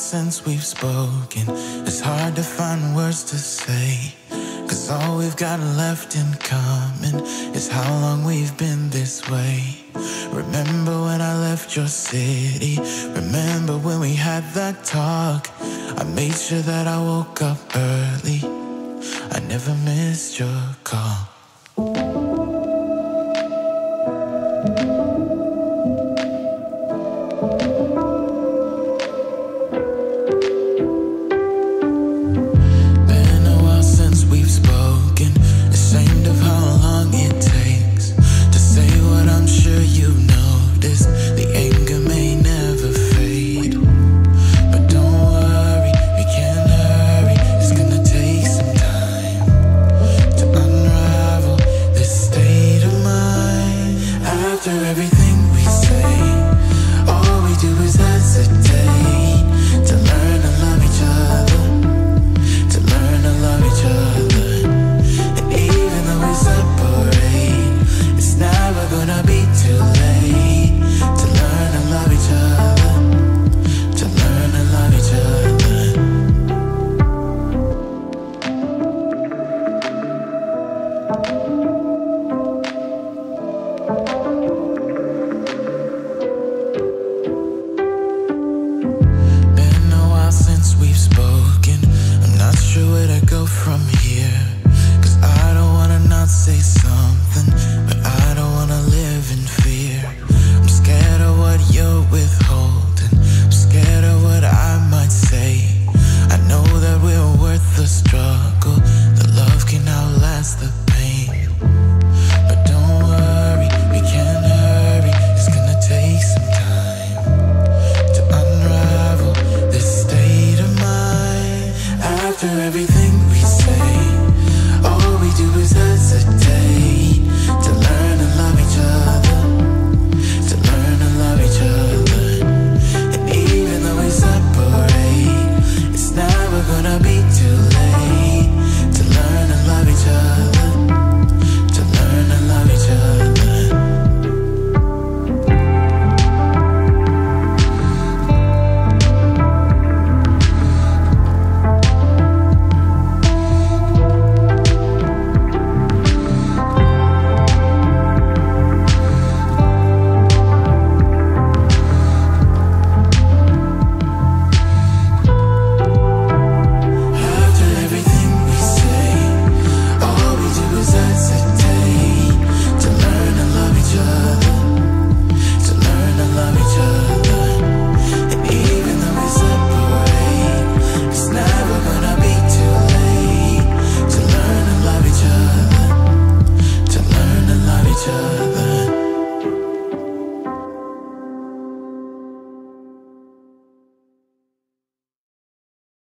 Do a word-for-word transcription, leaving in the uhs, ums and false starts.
since we've spoken. It's hard to find words to say, 'cause all we've got left in common is how long we've been this way. Remember when I left your city? Remember when we had that talk? I made sure that I woke up early. I never missed your call.